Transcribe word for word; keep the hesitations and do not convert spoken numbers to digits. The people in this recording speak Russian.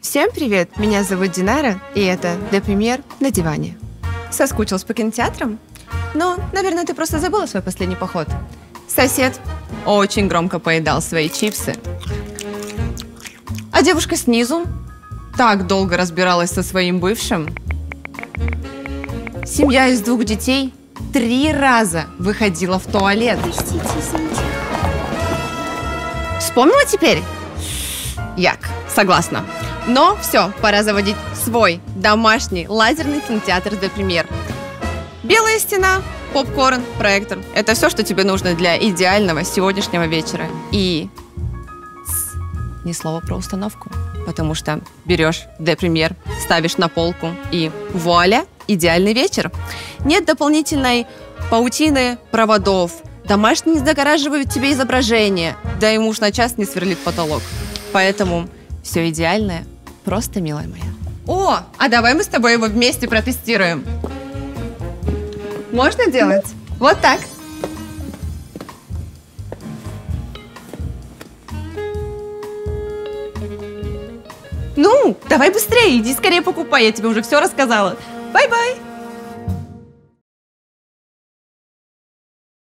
Всем привет, меня зовут Динара, и это Депремьер на диване. Соскучилась по кинотеатрам? Ну, наверное, ты просто забыла свой последний поход. Сосед очень громко поедал свои чипсы. А девушка снизу так долго разбиралась со своим бывшим. Семья из двух детей три раза выходила в туалет. Простите, извините. Вспомнила теперь? Як, согласна. Но все, пора заводить свой домашний лазерный кинотеатр Депремьер. Белая стена, попкорн, проектор. Это все, что тебе нужно для идеального сегодняшнего вечера. И ни слова про установку, потому что берешь Депремьер, ставишь на полку и вуаля, идеальный вечер. Нет дополнительной паутины проводов, домашние не загораживают тебе изображение, да и муж на час не сверлит потолок. Поэтому все идеальное, просто, милая моя. О, а давай мы с тобой его вместе протестируем. Можно делать? Вот так. Ну, давай быстрее, иди скорее покупай, я тебе уже все рассказала. Бай-бай!